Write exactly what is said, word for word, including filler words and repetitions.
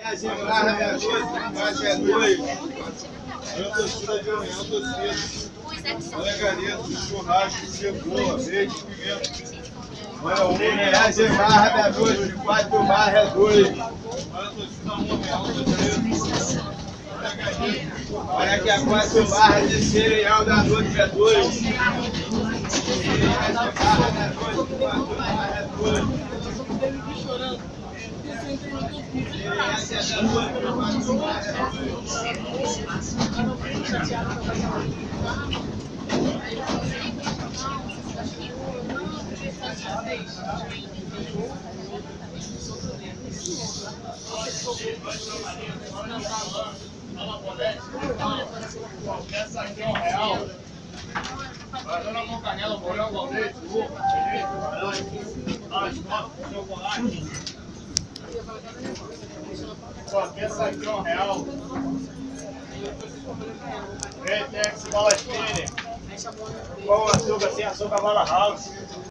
homenagem barra da noite, mais é dois. Eu torcida de União, torcida. Olha a galera do churrasco, cebola, beijo, pimenta. Olha, homenagem barra da noite, quatro barra dois. Olha a torcida União, torcida. Olha que a quatro barra de cereal da noite é dois. Homenagem barra da noite, quatro barra dois. Essa aqui é um real. Vai na mão canela, bolão, balde, uva, chocolate. Essa aqui é um real. Vem, Tex, bola fine. Com açúcar, sem açúcar, bola house.